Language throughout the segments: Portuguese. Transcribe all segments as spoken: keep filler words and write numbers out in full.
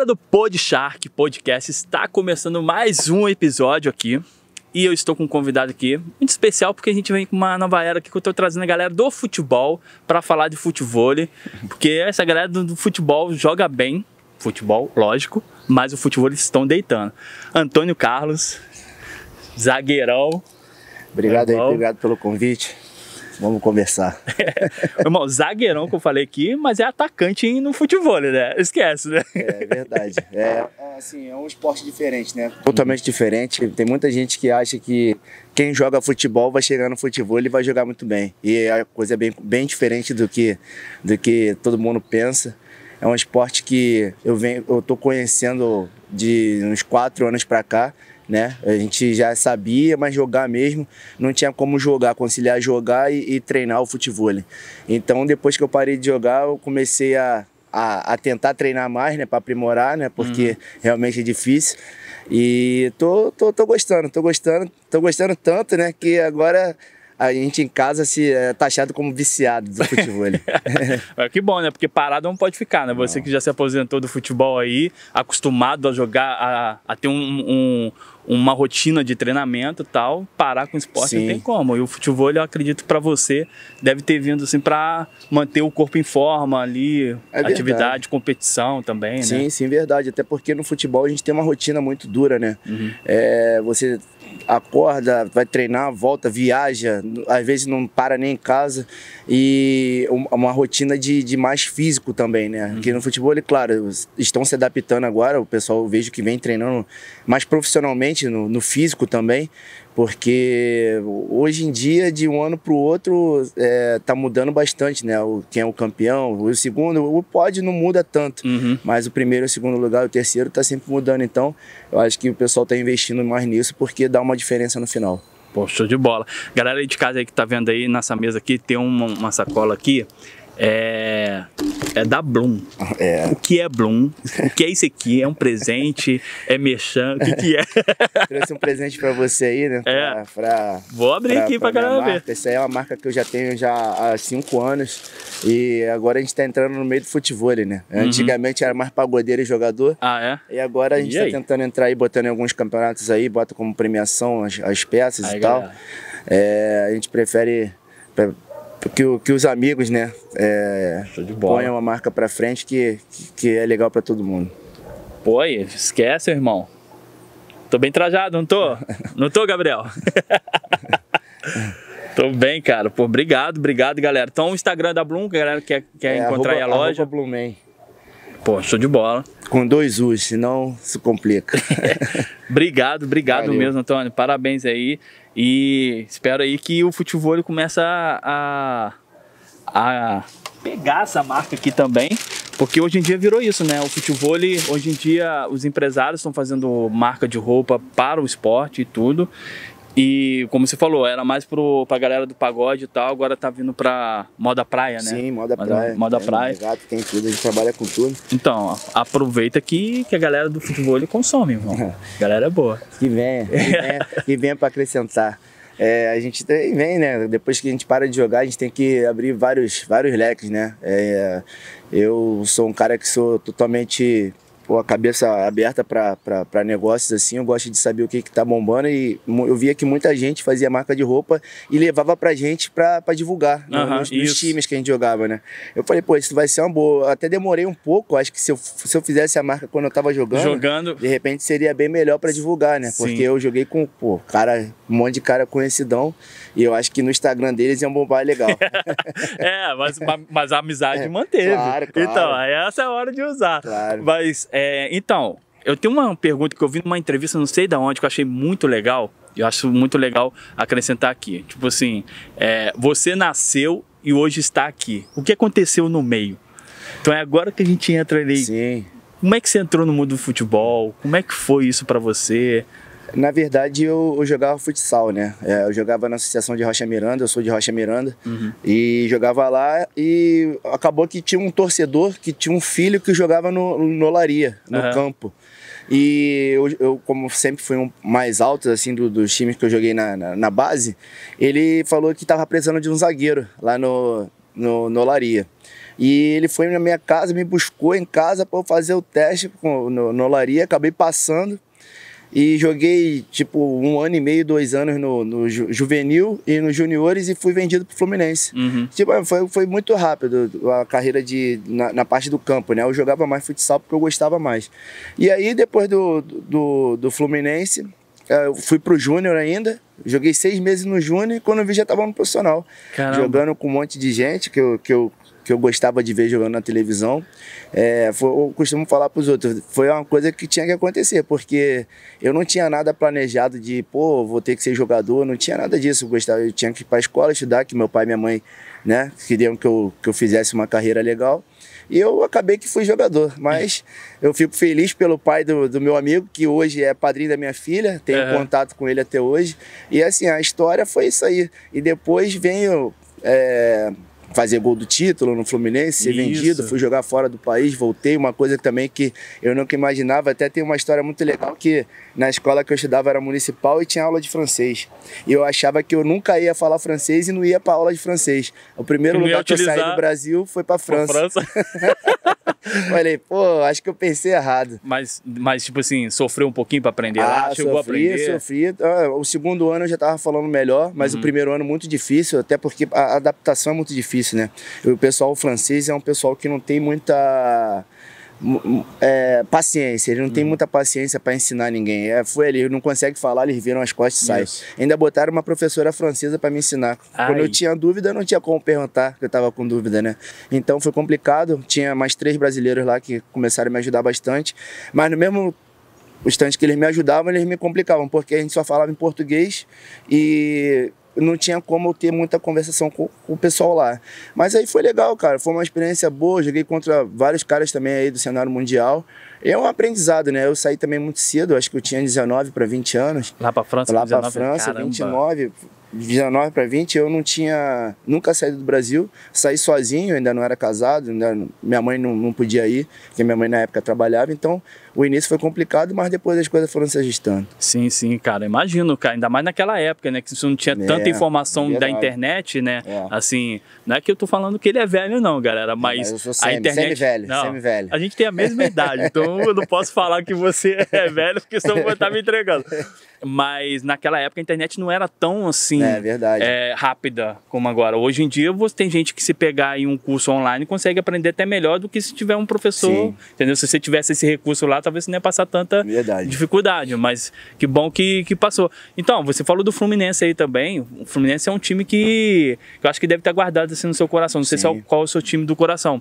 do Pod Shark Podcast, está começando mais um episódio aqui. E eu estou com um convidado aqui muito especial, porque a gente vem com uma nova era aqui que eu estou trazendo a galera do futebol para falar de futevôlei. Porque essa galera do, do futebol joga bem, futebol, lógico, mas o futebol eles estão deitando. Antônio Carlos, zagueirão. Obrigado aí, obrigado pelo convite. Vamos conversar. É, irmão, zagueirão que eu falei aqui, mas é atacante no futevôlei, né? Esquece, né? É verdade. É, assim, é um esporte diferente, né? Totalmente diferente. Tem muita gente que acha que quem joga futebol vai chegar no futevôlei e vai jogar muito bem. E a coisa é bem, bem diferente do que, do que todo mundo pensa. É um esporte que eu venho, eu tô conhecendo de uns quatro anos para cá. Né? A gente já sabia, mas jogar mesmo, não tinha como jogar, conciliar jogar e, e treinar o futevôlei. Então, depois que eu parei de jogar, eu comecei a, a, a tentar treinar mais, né, para aprimorar, né, porque uhum. realmente é difícil. E tô, tô, tô gostando, tô gostando, tô gostando tanto, né, que agora a gente em casa se é taxado como viciado do futevôlei. É, que bom, né? Porque parado não pode ficar, né? Você não. Que já se aposentou do futebol aí, acostumado a jogar, a, a ter um, um, uma rotina de treinamento e tal, parar com o esporte Sim. não tem como. E o futevôlei, eu acredito, para você, deve ter vindo assim para manter o corpo em forma ali, é atividade, competição também, sim, né? Sim, sim, verdade. Até porque no futebol a gente tem uma rotina muito dura, né? Uhum. É, você acorda, vai treinar, volta, viaja, às vezes não para nem em casa, e uma rotina de, de mais físico também, né? Uhum. Aqui no futebol, claro, estão se adaptando agora, o pessoal eu vejo que vem treinando mais profissionalmente no, no físico também, porque hoje em dia, de um ano para o outro, é, tá mudando bastante, né? O, quem é o campeão, o segundo, o pódio não muda tanto, uhum. mas o primeiro, o segundo lugar, o terceiro tá sempre mudando. Então, eu acho que o pessoal tá investindo mais nisso porque dá uma diferença no final. Pô, show de bola. Galera aí de casa aí que tá vendo aí, nessa mesa aqui, tem uma, uma sacola aqui, é... é da Bloom. É. O que é Bloom? O que é isso aqui? É um presente? É merchan? O que que é? Trouxe um presente pra você aí, né? É. Pra, pra, Vou abrir pra, aqui pra, pra galera ver. Essa aí é uma marca que eu já tenho já há cinco anos. E agora a gente tá entrando no meio do futevôlei, né? Uhum. Antigamente era mais pagodeiro e jogador. Ah, é? E agora a gente e tá aí? tentando entrar aí, botando em alguns campeonatos aí, bota como premiação as, as peças aí, e tal. É, a gente prefere... Pra, Que, que os amigos, né, é, ponham uma marca pra frente que, que é legal pra todo mundo. Pô, aí, esquece, irmão. Tô bem trajado, não tô? Não tô, Gabriel? Tô bem, cara. Pô, obrigado, obrigado, galera. Então, o Instagram da Bloom, que a galera quer, quer é, encontrar arroba, aí a loja. Arroba Bloom. Pô, show de bola. Com dois U's, senão se complica. Obrigado, obrigado Valeu. mesmo, Antônio. Parabéns aí. E espero aí que o futevôlei comece a, a pegar essa marca aqui também. Porque hoje em dia virou isso, né? O futevôlei, hoje em dia, os empresários estão fazendo marca de roupa para o esporte e tudo. E como você falou, era mais pro, pra galera do pagode e tal, agora tá vindo pra moda praia, né? Sim, moda praia. Moda tem praia. Gato, tem tudo, a gente trabalha com tudo. Então, aproveita que, que a galera do futevôlei consome, irmão. A galera é boa. Que venha, que venha, que venha pra acrescentar. É, a gente vem, né? Depois que a gente para de jogar, a gente tem que abrir vários, vários leques, né? É, eu sou um cara que sou totalmente... Pô, a cabeça aberta para negócios assim, eu gosto de saber o que que tá bombando e eu via que muita gente fazia marca de roupa e levava pra gente pra, pra divulgar uhum, nos, nos times que a gente jogava, né? Eu falei, pô, isso vai ser uma boa. Eu até demorei um pouco, acho que se eu, se eu fizesse a marca quando eu tava jogando, jogando, de repente seria bem melhor pra divulgar, né? Sim. Porque eu joguei com, pô, cara, um monte de cara conhecidão e eu acho que no Instagram deles iam bombar legal. É, mas, mas a amizade é, manteve. Claro, claro. Então, essa é a hora de usar. Claro. Mas, É, então, eu tenho uma pergunta que eu vi numa entrevista, não sei de onde, que eu achei muito legal. Eu acho muito legal acrescentar aqui. Tipo assim, é, você nasceu e hoje está aqui. O que aconteceu no meio? Então é agora que a gente entra ali. Sim. Como é que você entrou no mundo do futebol? Como é que foi isso pra você? Na verdade, eu, eu jogava futsal, né? É, eu jogava na Associação de Rocha Miranda, eu sou de Rocha Miranda, uhum. e jogava lá e acabou que tinha um torcedor que tinha um filho que jogava no, no Olaria, no uhum. campo. E eu, eu, como sempre fui um mais alto assim, do, dos times que eu joguei na, na, na base, ele falou que estava precisando de um zagueiro lá no, no, no Olaria. E ele foi na minha casa, me buscou em casa para eu fazer o teste com, no, no Olaria, acabei passando. E joguei, tipo, um ano e meio, dois anos no, no ju juvenil e nos juniores e fui vendido pro Fluminense. Uhum. Tipo, foi, foi muito rápido a carreira de, na, na parte do campo, né? Eu jogava mais futsal porque eu gostava mais. E aí, depois do, do, do Fluminense, eu fui pro júnior ainda, joguei seis meses no júnior e quando eu vi já tava no profissional. Caramba. Jogando com um monte de gente que eu... Que eu que eu gostava de ver jogando na televisão, é, foi, eu costumo falar para os outros, foi uma coisa que tinha que acontecer, porque eu não tinha nada planejado de, pô, vou ter que ser jogador, não tinha nada disso, eu gostava, eu tinha que ir para a escola estudar, que meu pai e minha mãe, né, queriam que eu, que eu fizesse uma carreira legal, e eu acabei que fui jogador, mas eu fico feliz pelo pai do, do meu amigo, que hoje é padrinho da minha filha, tenho uhum. contato com ele até hoje, e assim, a história foi isso aí, e depois venho... É, fazer gol do título no Fluminense, ser Isso. vendido, fui jogar fora do país, voltei, uma coisa também que eu nunca imaginava, até tem uma história muito legal que na escola que eu estudava era municipal e tinha aula de francês. E eu achava que eu nunca ia falar francês e não ia para aula de francês. O primeiro lugar que eu saí do Brasil foi para França. França. Falei, pô, acho que eu pensei errado. Mas, mas tipo assim, sofreu um pouquinho para aprender ah, lá? Chegou sofri, a aprender? Sofri, sofri. O segundo ano eu já tava falando melhor, mas uhum. o primeiro ano muito difícil, até porque a adaptação é muito difícil, né? O pessoal francês é um pessoal que não tem muita... É, paciência, ele não uhum. tem muita paciência para ensinar ninguém. É, foi ali, ele não consegue falar, eles viram as costas e saem. Ainda botaram uma professora francesa para me ensinar. Ai. Quando eu tinha dúvida, não tinha como perguntar, porque eu estava com dúvida, né? Então foi complicado. Tinha mais três brasileiros lá que começaram a me ajudar bastante, mas no mesmo instante que eles me ajudavam, eles me complicavam, porque a gente só falava em português e não tinha como eu ter muita conversação com, com o pessoal lá. Mas aí foi legal, cara. Foi uma experiência boa. Joguei contra vários caras também aí do cenário mundial. É um aprendizado, né? Eu saí também muito cedo. Acho que eu tinha dezenove para vinte anos. Lá para França? Lá para França, caramba. vinte e nove. dezenove para vinte, eu não tinha nunca saído do Brasil, saí sozinho, ainda não era casado, ainda, minha mãe não, não podia ir, porque minha mãe na época trabalhava, então o início foi complicado, mas depois as coisas foram se ajustando. Sim, sim, cara, imagino, cara, ainda mais naquela época, né, que você não tinha é, tanta informação é da internet, né, é. assim, não é que eu tô falando que ele é velho não, galera, mas, é, mas eu sou semi, a internet... Semi-velho, não, semi-velho. A gente tem a mesma idade, então eu não posso falar que você é velho, porque senão eu vou estar me entregando. Mas naquela época a internet não era tão assim é, verdade. É, rápida como agora. Hoje em dia você tem gente que se pegar aí um curso online consegue aprender até melhor do que se tiver um professor, Sim. entendeu? Se você tivesse esse recurso lá, talvez você não ia passar tanta verdade. dificuldade, mas que bom que, que passou. Então, você falou do Fluminense aí também. O Fluminense é um time que, que eu acho que deve estar guardado assim no seu coração. Não sei se é o, qual é o seu time do coração,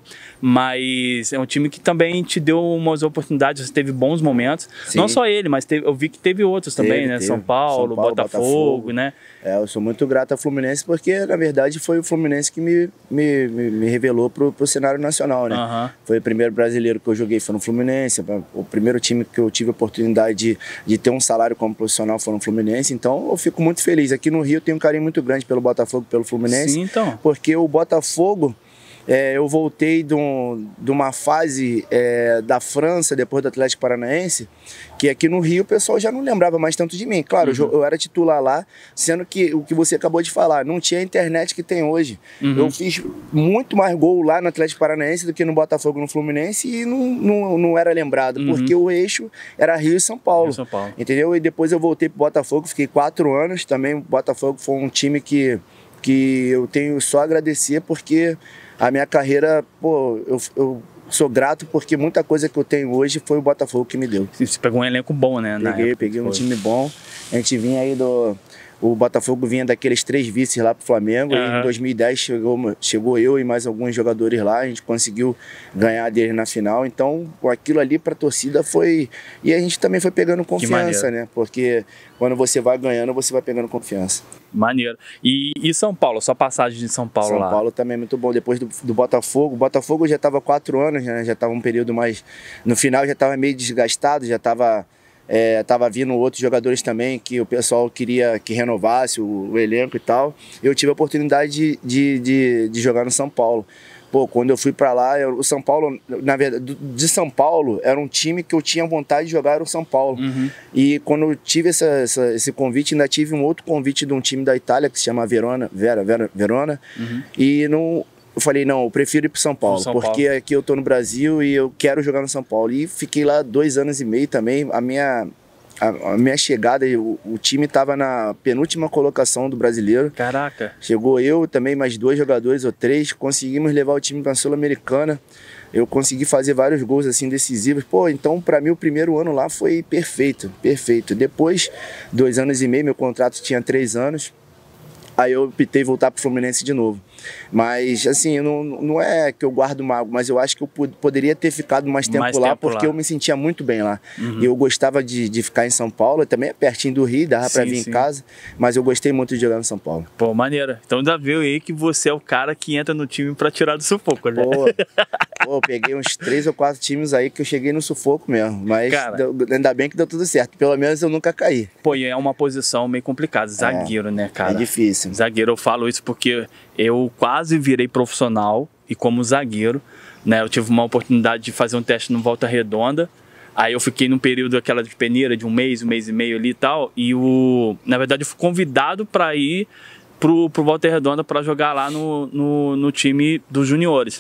mas é um time que também te deu umas oportunidades, você teve bons momentos. Sim. Não só ele, mas teve, eu vi que teve outros teve. também. Né? São Paulo, São Paulo, Botafogo, Botafogo, né? É, eu sou muito grato ao Fluminense porque, na verdade, foi o Fluminense que me, me, me, me revelou pro, pro cenário nacional, né? Uhum. Foi o primeiro brasileiro que eu joguei, foi no Fluminense. O primeiro time que eu tive a oportunidade de, de ter um salário como profissional foi no Fluminense. Então, eu fico muito feliz. Aqui no Rio, eu tenho um carinho muito grande pelo Botafogo, pelo Fluminense. Sim, então. Porque o Botafogo... É, eu voltei de, um, de uma fase é, da França, depois do Atlético Paranaense, que aqui no Rio o pessoal já não lembrava mais tanto de mim. Claro, uhum. eu, eu era titular lá, sendo que o que você acabou de falar, não tinha a internet que tem hoje. Uhum. Eu fiz muito mais gol lá no Atlético Paranaense do que no Botafogo, no Fluminense, e não, não, não era lembrado, uhum. porque o eixo era Rio e São Paulo, Rio e São Paulo. Entendeu? E depois eu voltei pro Botafogo, fiquei quatro anos, também o Botafogo foi um time que, que eu tenho só a agradecer, porque... A minha carreira, pô, eu, eu sou grato porque muita coisa que eu tenho hoje foi o Botafogo que me deu. Você pegou um elenco bom, né? Peguei, peguei um time bom. A gente vinha aí do... O Botafogo vinha daqueles três vices lá pro Flamengo. Uhum. E em dois mil e dez chegou, chegou eu e mais alguns jogadores lá. A gente conseguiu ganhar deles na final. Então, aquilo ali pra torcida foi... E a gente também foi pegando confiança, né? Porque quando você vai ganhando, você vai pegando confiança. Maneiro. E, e São Paulo? Sua passagem de São Paulo São lá? São Paulo também é muito bom. Depois do, do Botafogo. O Botafogo já estava quatro anos, né? Já estava um período mais... No final já estava meio desgastado, já estava... É, tava vindo outros jogadores também que o pessoal queria que renovasse o, o elenco e tal. Eu tive a oportunidade de, de, de, de jogar no São Paulo. Pô, quando eu fui pra lá, eu, o São Paulo, na verdade, de São Paulo, era um time que eu tinha vontade de jogar, era o São Paulo. Uhum. E quando eu tive essa, essa, esse convite, ainda tive um outro convite de um time da Itália que se chama Verona, Vera, Vera, Verona. Uhum. E não... eu falei, não, eu prefiro ir pro São Paulo, São porque Paulo. Aqui eu tô no Brasil e eu quero jogar no São Paulo. E fiquei lá dois anos e meio também. A minha, a, a minha chegada, o, o time tava na penúltima colocação do brasileiro. Caraca. Chegou eu também, mais dois jogadores ou três, conseguimos levar o time pra Sul-Americana. Eu consegui fazer vários gols assim decisivos. Pô, então pra mim o primeiro ano lá foi perfeito, perfeito. Depois, dois anos e meio, meu contrato tinha três anos. Aí eu optei voltar pro Fluminense de novo. Mas, assim, não, não é que eu guardo mágoa, mas eu acho que eu poderia ter ficado mais tempo mais lá, tempo porque lá. eu me sentia muito bem lá. Uhum. E eu gostava de, de ficar em São Paulo, também é pertinho do Rio, dava sim, pra vir sim. em casa, mas eu gostei muito de jogar no São Paulo. Pô, maneira. Então já viu aí que você é o cara que entra no time pra tirar do sufoco, né? Pô, pô eu peguei uns três ou quatro times aí que eu cheguei no sufoco mesmo, mas deu, ainda bem que deu tudo certo. Pelo menos eu nunca caí. Pô, e é uma posição meio complicada, zagueiro, é, né, cara? É difícil. Zagueiro, eu falo isso porque eu quase virei profissional e como zagueiro, né? Eu tive uma oportunidade de fazer um teste no Volta Redonda. Aí eu fiquei num período aquela de peneira de um mês, um mês e meio ali e tal. E o, na verdade eu fui convidado para ir pro, pro Volta Redonda para jogar lá no, no, no time dos juniores.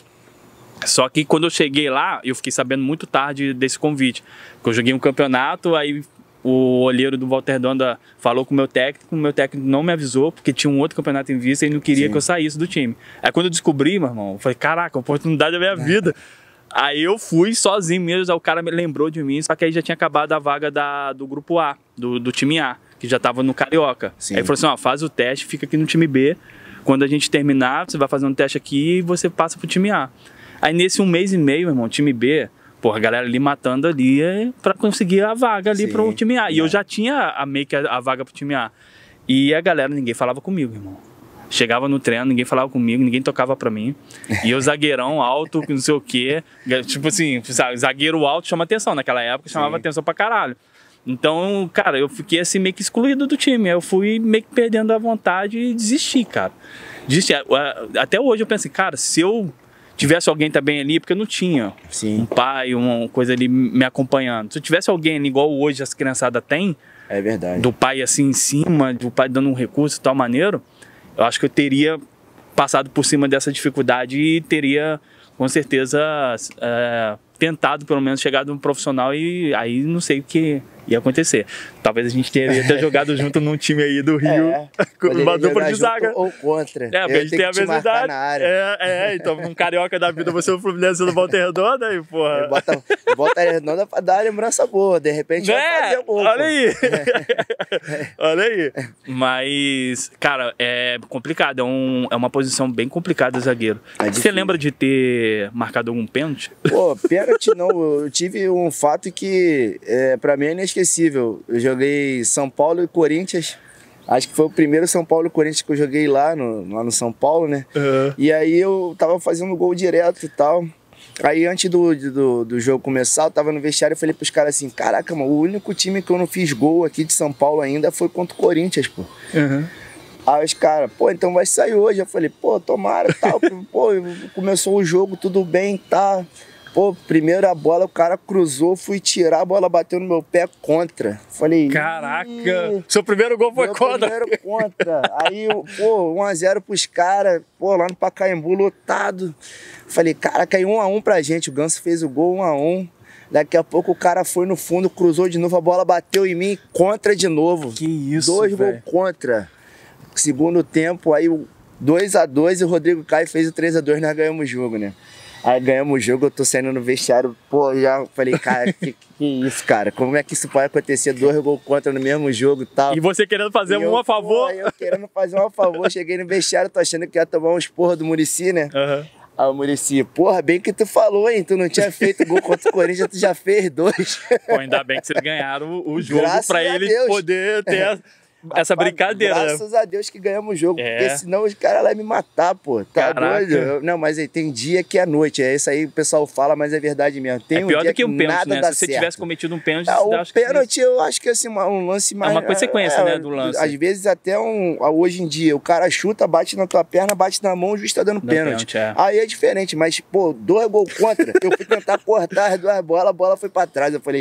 Só que quando eu cheguei lá, eu fiquei sabendo muito tarde desse convite. Porque eu joguei um campeonato, aí o olheiro do Volta Redonda falou com o meu técnico, o meu técnico não me avisou, porque tinha um outro campeonato em vista e ele não queria Sim. que eu saísse do time. Aí quando eu descobri, meu irmão, eu falei, caraca, oportunidade da minha vida. Aí eu fui sozinho mesmo, aí o cara me lembrou de mim, só que aí já tinha acabado a vaga da, do grupo A, do, do time A, que já tava no Carioca. Sim. Aí ele falou assim, ó, faz o teste, fica aqui no time B, quando a gente terminar, você vai fazer um teste aqui e você passa pro time A. Aí nesse um mês e meio, meu irmão, time B... Pô, a galera ali matando ali pra conseguir a vaga ali Sim, pro time A. E é. eu já tinha a, meio que a, a vaga pro time A. E a galera, ninguém falava comigo, irmão. Chegava no treino, ninguém falava comigo, ninguém tocava pra mim. E eu zagueirão alto, não sei o quê. Tipo assim, sabe, zagueiro alto chama atenção. Naquela época chamava Sim. atenção pra caralho. Então, cara, eu fiquei assim meio que excluído do time. Eu fui meio que perdendo a vontade e desisti, cara. Desisti. Até hoje eu pensei, cara, se eu... tivesse alguém também ali, porque eu não tinha Sim. um pai, uma coisa ali me acompanhando. Se eu tivesse alguém ali, igual hoje as criançadas têm, é verdade. do pai assim em cima, do pai dando um recurso de tal maneira, eu acho que eu teria passado por cima dessa dificuldade e teria, com certeza, é, tentado pelo menos chegar no profissional e aí não sei o que ia acontecer. Talvez a gente teria ter jogado junto num time aí do Rio, é, com uma dupla de zaga. Ou contra. É, porque a gente tem a mesma idade. É, é, então num carioca da vida você é o Fluminense no Volta Redonda e porra. Bota, bota Redonda pra dar lembrança boa, de repente é, vai fazer gol. Olha aí. É. Olha aí. Mas, cara, é complicado, é, um, é uma posição bem complicada zagueiro. É você lembra de ter marcado algum pênalti? Pô, pênalti não, eu tive um fato que é, pra mim é inesquecível. Eu joguei São Paulo e Corinthians. Acho que foi o primeiro São Paulo e Corinthians que eu joguei lá no, lá no São Paulo, né? Uhum. E aí eu tava fazendo gol direto e tal. Aí antes do, do, do jogo começar, eu tava no vestiário e falei pros caras assim, caraca, mano, o único time que eu não fiz gol aqui de São Paulo ainda foi contra o Corinthians, pô. Uhum. Aí os caras, pô, então vai sair hoje. Eu falei, pô, tomara, tal. Pô, começou o jogo, tudo bem, tá. Pô, primeiro a bola, o cara cruzou, fui tirar, a bola bateu no meu pé contra. Falei... Caraca! Seu primeiro gol foi contra? Meu primeiro contra. Aí, pô, um a zero pros caras, pô, lá no Pacaembu, lotado. Falei, cara, caiu um a um pra gente. O Ganso fez o gol um a um. Daqui a pouco o cara foi no fundo, cruzou de novo, a bola bateu em mim, contra de novo. Que isso, Dois gols contra. Segundo tempo, aí dois a dois e o Rodrigo Caio fez o três a dois, nós ganhamos o jogo, né? Aí ganhamos o jogo, eu tô saindo no vestiário, pô, já falei, cara, que, que isso, cara? Como é que isso pode acontecer? Dois gols contra no mesmo jogo e tal. E você querendo fazer um a favor? Pô, eu querendo fazer um a favor, cheguei no vestiário, tô achando que ia tomar uns porra do Muricy, né? Aham. Uhum. Aí o Muricy, porra, bem que tu falou, hein? Tu não tinha feito gol contra o Corinthians, tu já fez dois. Pô, ainda bem que vocês ganharam o jogo Graças pra ele poder ter... essa Rapaz, brincadeira. Graças a Deus que ganhamos o jogo, é. porque senão os caras lá iam me matar, pô. Tá Caraca. doido? Eu, não, mas aí, tem dia que é noite, é isso aí o pessoal fala, mas é verdade mesmo. Tem é um pior dia do que um pênalti, nada né? dá Se você certo. tivesse cometido um pênalti... Ah, o acho pênalti que... eu acho que assim, um lance mais... É uma consequência, é, né, do lance. Às vezes até um... Hoje em dia, o cara chuta, bate na tua perna, bate na mão, o juiz tá dando Dá pênalti. pênalti é. Aí é diferente, mas, pô, dois gols contra, eu fui tentar cortar as duas bolas, a bola foi pra trás. Eu falei...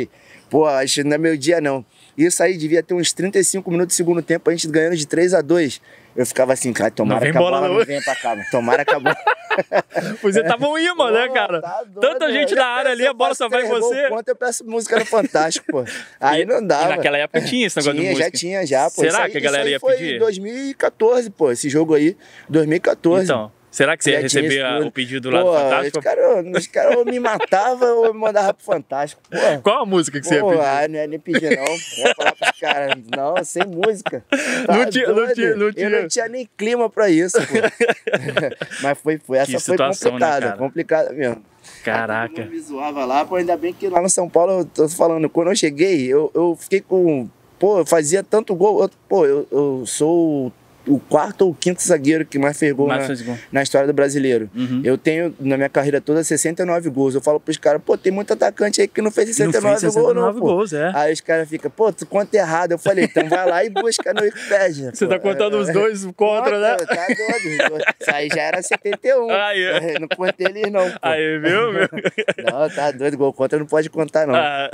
Pô, acho que não é meu dia, não. Isso aí devia ter uns trinta e cinco minutos do segundo tempo, a gente ganhando de três a dois. Eu ficava assim, cara, tomara que a bola não venha pra cá, tomara que a bola... Você tava um imã, né, cara? Tá doido, tanta gente na área ali, a bola só vai em você. Quanto eu peço música no Fantástico, pô. Aí e, não dava. E naquela época tinha esse negócio tinha, de música? Já tinha, já, pô. Será aí, que a galera ia foi pedir? Foi em dois mil e quatorze, pô, esse jogo aí, dois mil e quatorze. Então... Será que você ia receber a, o pedido lá pô, do Fantástico? Os caras cara ou me matavam ou me mandavam pro Fantástico. Pô. Qual a música que pô, você ia pedir? Ah, não ia nem pedir, não. Eu ia falar pros caras, não, sem música. Tá não, tinha, não, tinha, não tinha. Eu não tinha nem clima pra isso, pô. Mas foi, foi essa situação, foi complicada, né, complicada mesmo. Caraca. Eu me zoava lá, pô, ainda bem que lá no São Paulo, eu tô falando, quando eu cheguei, eu, eu fiquei com... Pô, eu fazia tanto gol. Eu, pô, eu, eu sou... o quarto ou quinto zagueiro que mais fez gol, mais na, gol. na história do brasileiro. Uhum. Eu tenho, na minha carreira toda, sessenta e nove gols. Eu falo pros caras, pô, tem muito atacante aí que não fez sessenta e nove, não fez sessenta e nove gols, não, gols, é. Aí os caras ficam, pô, tu conta errado. Eu falei, então vai lá e busca no Wikipedia. Você pô. tá contando é, os dois contra, conta, né? Tá doido. Isso aí já era setenta e um. Aí, é. Não contei eles não, pô. Aí, viu, meu? Não, tá doido. Gol contra não pode contar, não. Ah.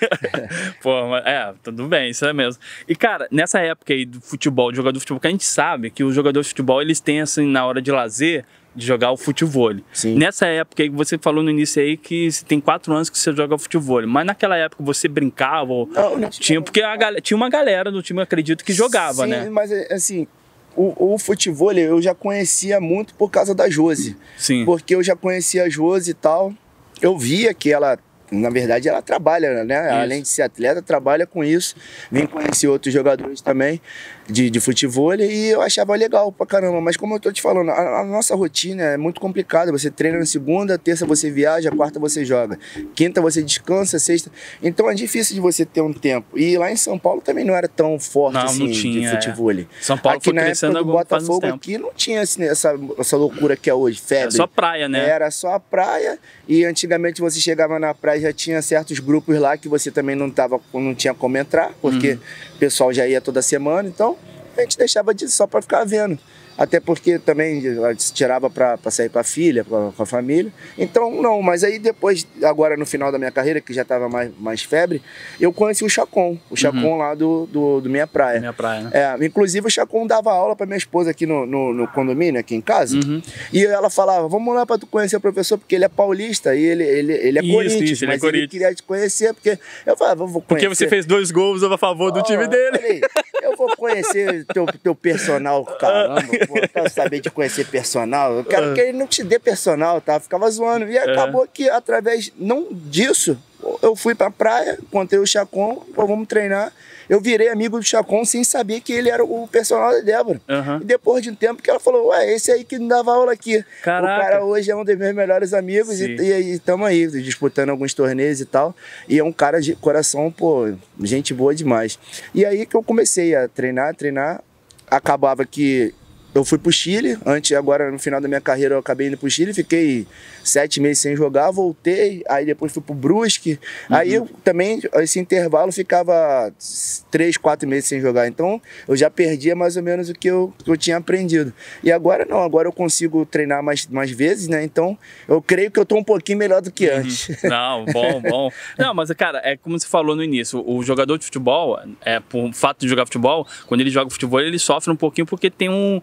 Pô, mas, é, tudo bem, isso é mesmo. E, cara, nessa época aí do futebol, de jogador de futebol, que a gente sabe que os jogadores de futebol, eles têm assim, na hora de lazer, de jogar o futebol. Nessa época aí, você falou no início aí que você tem quatro anos que você joga futebol, mas naquela época você brincava ou não, não tinha, porque a, tinha uma galera do time, acredito, que jogava, Sim, né? Sim, mas assim, o, o futebol eu já conhecia muito por causa da Josi. Sim. Porque eu já conhecia a Josi e tal, eu via que ela... Na verdade, ela trabalha, né? Isso. Além de ser atleta, trabalha com isso. Vim conhecer outros jogadores também de, de futebol e eu achava legal pra caramba. Mas como eu tô te falando, a, a nossa rotina é muito complicada. Você treina na segunda, terça você viaja, quarta você joga. Quinta você descansa, sexta... Então é difícil de você ter um tempo. E lá em São Paulo também não era tão forte não, assim, não tinha, de futebol. É. São Paulo aqui foi na crescendo época do Botafogo aqui não tinha assim, essa, essa loucura que é hoje, febre. Era só praia, né? Era só a praia e antigamente você chegava na praia já tinha certos grupos lá que você também não, tava, não tinha como entrar, porque uhum. o pessoal já ia toda semana, então a gente deixava disso só para ficar vendo. Até porque também tirava para sair com a filha, com a família. Então, não, mas aí depois, agora no final da minha carreira, que já estava mais, mais febre, eu conheci o Chacon, o Chacon uhum. lá do, do, do Minha Praia. Minha Praia, né? É, inclusive o Chacon dava aula para minha esposa aqui no, no, no condomínio, aqui em casa, uhum. e ela falava, vamos lá para tu conhecer o professor, porque ele é paulista e ele, ele, ele é isso, Corinthians, isso, ele mas é ele queria te conhecer, porque eu falava, vou conhecer. Porque você fez dois gols a favor do oh, time dele. Falei, eu vou conhecer teu, teu personal, caramba, pô, eu quero saber de conhecer personal, eu quero que ele não te dê personal, tá? Ficava zoando. E acabou uhum. que através, não disso, eu fui pra praia, encontrei o Chacon, pô, vamos treinar. Eu virei amigo do Chacon sem saber que ele era o personal da Débora. Uhum. E depois de um tempo que ela falou, ué, esse aí que não dava aula aqui. Caraca. O cara hoje é um dos meus melhores amigos Sim. e estamos aí, disputando alguns torneios e tal. E é um cara de coração, pô, gente boa demais. E aí que eu comecei a treinar, treinar. Acabava que eu fui pro Chile, antes, agora no final da minha carreira eu acabei indo pro Chile, fiquei sete meses sem jogar, voltei, aí depois fui pro Brusque, uhum. aí eu também, esse intervalo ficava três, quatro meses sem jogar, então eu já perdia mais ou menos o que eu, que eu tinha aprendido. E agora não, agora eu consigo treinar mais, mais vezes, né, então eu creio que eu tô um pouquinho melhor do que antes. Uhum. Não, bom, bom. Não, mas cara, é como você falou no início, o jogador de futebol, é, por fato de jogar futebol, quando ele joga futebol ele sofre um pouquinho porque tem um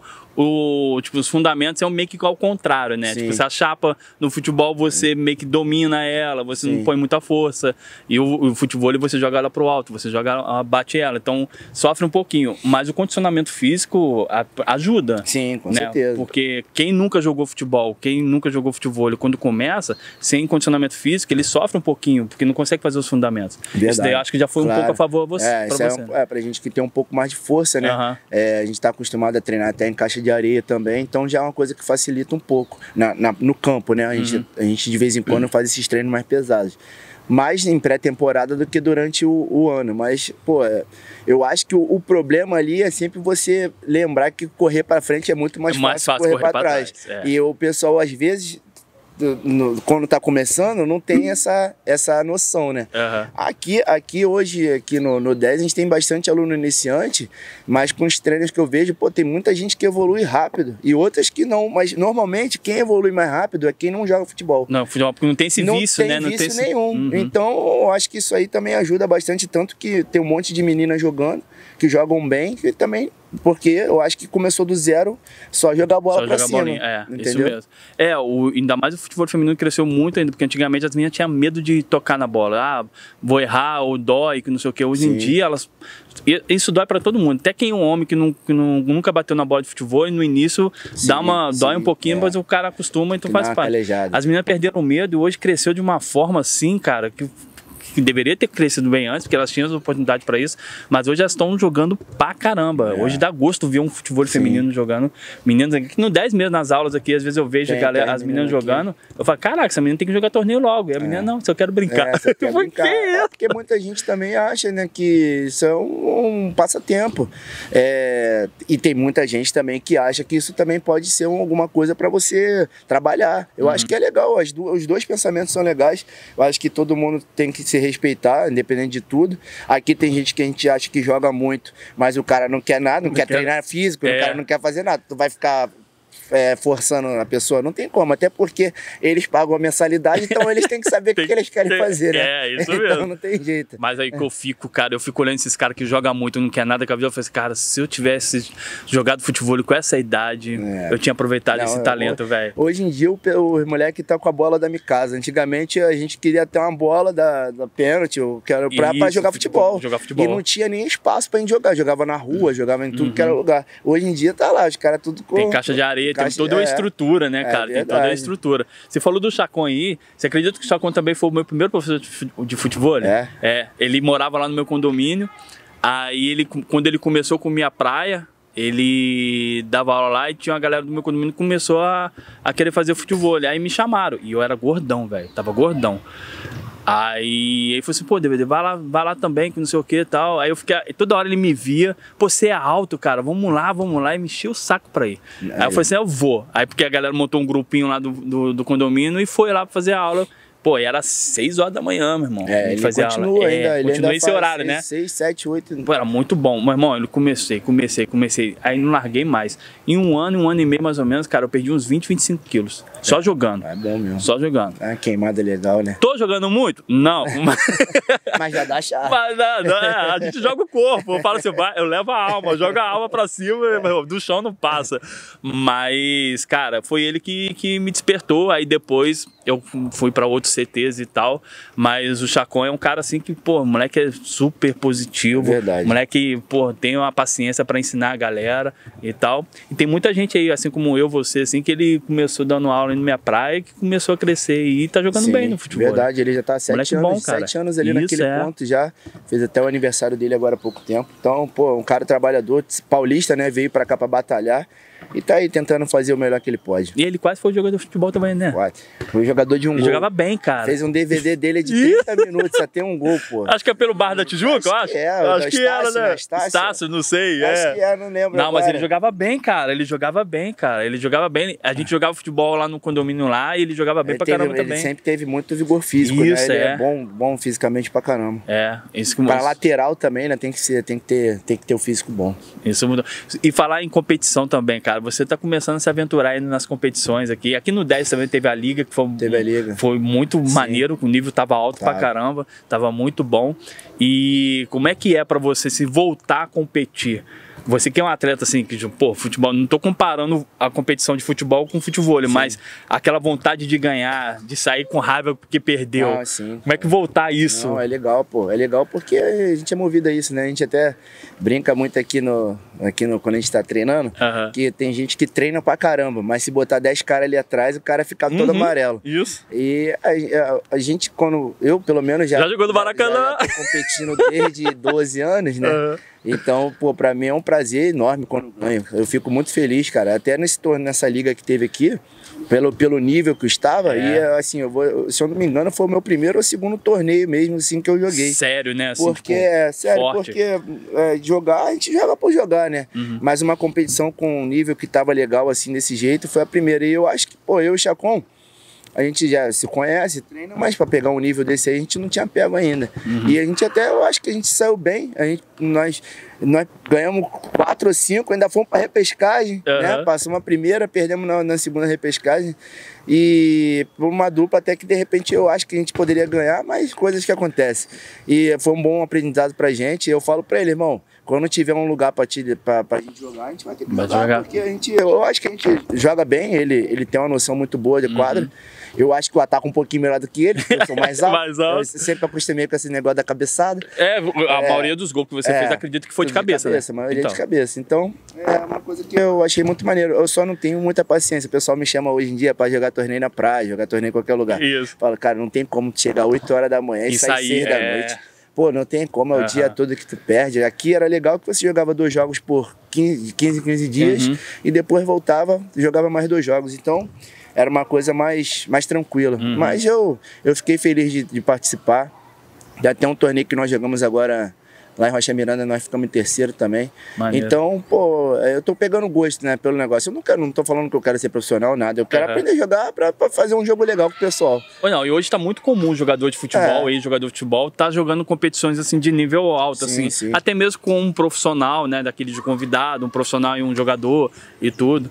O, tipo, os fundamentos é meio que ao contrário, né? Sim. Tipo, se a chapa no futebol você meio que domina ela, você Sim. não põe muita força. E o, o futebol você joga ela pro alto, você joga ela, bate ela. Então sofre um pouquinho. Mas o condicionamento físico a, ajuda. Sim, com né? certeza. Porque quem nunca jogou futebol, quem nunca jogou futebol, quando começa, sem condicionamento físico, ele sofre um pouquinho, porque não consegue fazer os fundamentos. Verdade. Isso daí eu acho que já foi claro. um pouco a favor você, é, pra isso você. É, um, é pra gente que tem um pouco mais de força, né? Uhum. É, a gente tá acostumado a treinar até em caixa de areia também, então já é uma coisa que facilita um pouco na, na, no campo, né? A gente, uhum. a gente de vez em quando uhum. faz esses treinos mais pesados. Mais em pré-temporada do que durante o, o ano. Mas, pô, eu acho que o, o problema ali é sempre você lembrar que correr para frente é muito mais, é mais fácil, fácil correr, correr para trás. trás. É. E o pessoal, às vezes, no, quando tá começando, não tem essa, essa noção, né? Uhum. Aqui, aqui hoje, aqui no, no dez, a gente tem bastante aluno iniciante, mas com os treinos que eu vejo, pô, tem muita gente que evolui rápido e outras que não, mas normalmente quem evolui mais rápido é quem não joga futebol. Não, futebol, porque não tem esse não vício, tem né? Não vício tem nenhum. Uhum. Então, eu acho que isso aí também ajuda bastante, tanto que tem um monte de meninas jogando, que jogam bem, e também, porque eu acho que começou do zero, só jogar bola só pra jogar cima. Bolinha. É, entendeu? isso mesmo. É, o, ainda mais o futebol feminino cresceu muito ainda, porque antigamente as meninas tinham medo de tocar na bola. Ah, vou errar, ou dói, que não sei o que. Hoje Sim. em dia, elas... Isso dói pra todo mundo. Até quem é um homem que, não, que não, nunca bateu na bola de futebol, e no início sim, dá uma, sim, dói um pouquinho, é. mas o cara acostuma, então que faz parte. As meninas perderam medo e hoje cresceu de uma forma assim, cara, que... que deveria ter crescido bem antes, porque elas tinham oportunidade para isso, mas hoje elas estão jogando pra caramba. É. Hoje dá gosto ver um futebol Sim. feminino jogando. Meninas aqui, no dez mesmo nas aulas aqui, às vezes eu vejo tem, a galera, as meninas jogando, aqui. eu falo, caraca, essa menina tem que jogar torneio logo. E a é. menina, não, só quero brincar. É, só quer brincar. É porque muita gente também acha, né, que isso é um, um passatempo. É, e tem muita gente também que acha que isso também pode ser um, alguma coisa para você trabalhar. Eu uhum. acho que é legal, as do, os dois pensamentos são legais. Eu acho que todo mundo tem que se respeitar, independente de tudo. Aqui tem gente que a gente acha que joga muito, mas o cara não quer nada, não, não quer, quer treinar físico, é. o cara não quer fazer nada. Tu vai ficar é, forçando a pessoa, não tem como, até porque eles pagam a mensalidade, então eles têm que saber o que, que eles querem tem, fazer, né? É, isso então, mesmo. Então não tem jeito. Mas aí que eu fico, cara, eu fico olhando esses caras que jogam muito, não quer nada com a vida, eu falo assim, cara, se eu tivesse jogado futebol com essa idade, é. eu tinha aproveitado não, esse talento, velho. Hoje em dia, o, o moleque tá com a bola da Mikasa. Antigamente, a gente queria ter uma bola da, da pênalti, que era pra, Isso, pra jogar futebol. jogar futebol. E não tinha nem espaço pra gente jogar. Jogava na rua, uhum. jogava em tudo uhum. que era lugar. Hoje em dia tá lá, os caras tudo com... Tem caixa de areia, caixa, tem toda uma é, estrutura, né, cara? É tem toda a estrutura. Você falou do Chacon aí, você acredita que o Chacon também foi o meu primeiro professor de futebol? É. É. Ele morava lá no meu condomínio, aí ele, quando ele começou com minha praia, ele dava aula lá e tinha uma galera do meu condomínio que começou a, a querer fazer futebol. Aí me chamaram, e eu era gordão, velho, tava gordão. Aí ele falou assim, pô, D V D, vai lá, vai lá também, que não sei o que e tal. Aí eu fiquei, toda hora ele me via, pô, você é alto, cara, vamos lá, vamos lá, e me encheu o saco pra ir. Aí, aí eu falei assim, eu vou. Aí porque a galera montou um grupinho lá do, do, do condomínio e foi lá pra fazer a aula. Pô, e era seis horas da manhã, meu irmão. É, ele fazia continua aula. ainda. É, ele continua ainda esse horário, seis, né? seis, sete, oito... Pô, era muito bom. Meu irmão, eu comecei, comecei, comecei. Aí não larguei mais. Em um ano, um ano e meio mais ou menos, cara, eu perdi uns vinte, vinte e cinco quilos. Só é, jogando. É bom mesmo. Só jogando. É uma queimada legal, né? Tô jogando muito? Não. Mas já dá chá. Mas não, não, é, a gente joga o corpo. Eu falo assim, eu levo a alma, jogo a alma pra cima, do chão não passa. Mas, cara, foi ele que, que me despertou. Aí depois eu fui pra outros C Tês e tal. Mas o Chacon é um cara assim que, pô, o moleque é super positivo. Verdade. O moleque, pô, tem uma paciência pra ensinar a galera e tal. E tem muita gente aí, assim como eu, você, assim, que ele começou dando aula na minha praia, que começou a crescer e tá jogando Sim, bem no futebol. Verdade, ele já tá há sete anos, bom, sete anos ali Isso, naquele é. ponto já. Fez até o aniversário dele agora há pouco tempo. Então, pô, um cara trabalhador, paulista, né? Veio pra cá pra batalhar. E tá aí tentando fazer o melhor que ele pode. E ele quase foi jogador de futebol também, né? Quase. Foi jogador de um ele gol. jogava bem, cara. Fez um D V D dele de trinta minutos, só tem um gol, pô. Acho que é pelo Bar da Tijuca, acho eu acho. Que é, acho que Estácio, era, né? Estácio. Estácio, não sei. Acho é. que é, não lembro Não, agora. mas ele jogava bem, cara. Ele jogava bem, cara. Ele jogava bem. A gente jogava futebol lá no condomínio lá e ele jogava bem ele pra teve, caramba ele também. Ele sempre teve muito vigor físico, isso, né? Ele é. é bom, bom fisicamente pra caramba. É, isso que Pra lateral também, né? Tem que, ser, tem, que ter, tem que ter o físico bom. Isso mudou. E falar em competição também, cara. Você tá começando a se aventurar aí nas competições aqui. Aqui no dez também teve a liga, que foi, teve a liga. foi muito Sim. maneiro, o nível tava alto tá. pra caramba, tava muito bom. E como é que é pra você se voltar a competir? Você que é um atleta assim, que, pô, futebol, não tô comparando a competição de futebol com futebol, sim. mas aquela vontade de ganhar, de sair com raiva porque perdeu. Ah, sim. Como é que voltar isso? Não, é legal, pô. É legal porque a gente é movido a isso, né? A gente até brinca muito aqui no, aqui no quando a gente tá treinando, uh-huh. que tem gente que treina pra caramba, mas se botar dez caras ali atrás, o cara fica todo uhum. amarelo. Isso. E a, a, a gente, quando eu, pelo menos, já, já jogou no Maracanã. Já, já tô competindo desde doze anos, né? Uhum. Então, pô, pra mim é um prazer enorme quando ganho. Eu fico muito feliz, cara. Até nesse torneio, nessa liga que teve aqui, pelo, pelo nível que eu estava, é. e assim, eu vou, se eu não me engano, foi o meu primeiro ou segundo torneio mesmo, assim, que eu joguei. Sério, né? Assim, porque, é, sério, forte. porque é, jogar, a gente joga por jogar, né? Uhum. Mas uma competição com um nível que tava legal, assim, desse jeito, foi a primeira. E eu acho que, pô, eu e o Chacon, a gente já se conhece, treina, mas para pegar um nível desse aí a gente não tinha pego ainda. Uhum. E a gente até, eu acho que a gente saiu bem, a gente, nós, nós ganhamos quatro ou cinco, ainda fomos para repescagem, uhum. né? Passamos a primeira, perdemos na, na segunda repescagem. E por uma dupla até que de repente eu acho que a gente poderia ganhar, mas coisas que acontecem. E foi um bom aprendizado pra gente. Eu falo pra ele, irmão, quando tiver um lugar pra, te, pra, pra gente jogar, a gente vai ter que jogar, jogar, porque a gente, eu acho que a gente joga bem, ele, ele tem uma noção muito boa de quadra. Uhum. Eu acho que eu ataco um pouquinho melhor do que ele, porque eu sou mais alto. mais alto. Eu sempre acostumei com esse negócio da cabeçada. É, a é, maioria dos gols que você é, fez, acredito que foi de cabeça, de cabeça, né? A maioria então. de cabeça. Então, é uma coisa que eu achei muito maneiro. Eu só não tenho muita paciência. O pessoal me chama hoje em dia pra jogar torneio na praia, jogar torneio em qualquer lugar. Isso. Fala, cara, não tem como chegar oito horas da manhã e, e sair seis da é... noite. Pô, não tem como, é o uhum. dia todo que tu perde. Aqui era legal que você jogava dois jogos por quinze, quinze dias uhum. e depois voltava, jogava mais dois jogos. Então, era uma coisa mais, mais tranquila. Uhum. Mas eu, eu fiquei feliz de, de participar. Já tem um torneio que nós jogamos agora lá em Rocha Miranda, nós ficamos em terceiro também. Maneiro. Então, pô, eu tô pegando gosto, né, pelo negócio. Eu não, quero, não tô falando que eu quero ser profissional, nada. Eu quero uhum. aprender a jogar pra, pra fazer um jogo legal com o pessoal. Não, e hoje tá muito comum o jogador de futebol, é. ex-jogador de futebol, tá jogando competições assim de nível alto, sim, assim. Sim. Até mesmo com um profissional, né, daquele de convidado, um profissional e um jogador e tudo.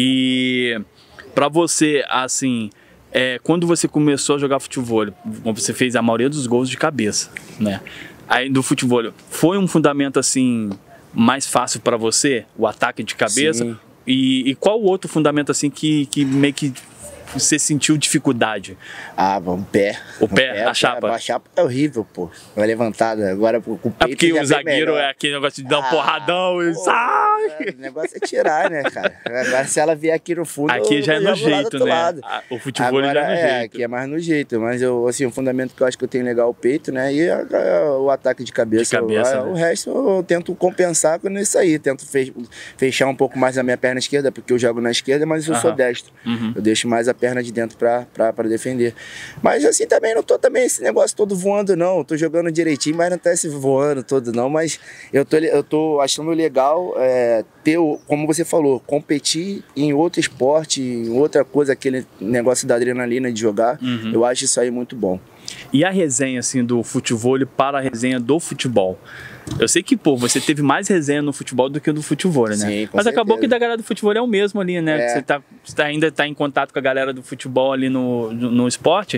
E pra você, assim... É, quando você começou a jogar futebol, você fez a maioria dos gols de cabeça, né? Aí do futebol, foi um fundamento assim mais fácil para você, o ataque de cabeça? E, e qual o outro fundamento assim que, que meio que você sentiu dificuldade? Ah, o pé. O pé, pé a chapa? A chapa é horrível, pô. Vai levantada, agora com o peito. É porque o zagueiro é aquele negócio de dar um ah, porradão e sai! É, o negócio é tirar, né, cara? Agora se ela vier aqui no fundo, aqui já é no jeito, né? Lado. O futebol agora, já é no é, jeito. Aqui é mais no jeito, mas eu, assim, o fundamento que eu acho que eu tenho legal é o peito, né? E a, a, o ataque de cabeça. De cabeça, o, né? o resto eu tento compensar com isso aí. Tento fe, fechar um pouco mais a minha perna esquerda, porque eu jogo na esquerda, mas eu uh-huh. sou destro. Uhum. Eu deixo mais a perna de dentro pra, pra, pra defender. Mas assim, também não tô também esse negócio todo voando, não. Eu tô jogando direitinho, mas não tá esse voando todo, não. Mas eu tô, eu tô achando legal é, ter o, como você falou, competir em outro esporte, em outra coisa, aquele negócio da adrenalina de jogar, uhum. eu acho isso aí muito bom. E a resenha, assim, do futebol para a resenha do futebol? Eu sei que, pô, você teve mais resenha no futebol do que no futebol, né? Sim, com Mas certeza. Acabou que da galera do futebol é o mesmo ali, né? É. Você, tá, você ainda tá em contato com a galera do futebol ali no, no, no esporte,